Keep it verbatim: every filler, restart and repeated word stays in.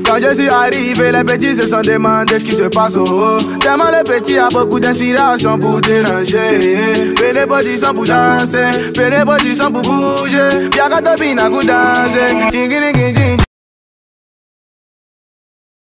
Quand je suis arrivé, les petits se sont demandé ce qui se passe au haut. Tellement le petit a beaucoup d'inspiration pour déranger. Fais les positions pour danser, fais les positions pour bouger. Y'a qu'à te bina pour danser.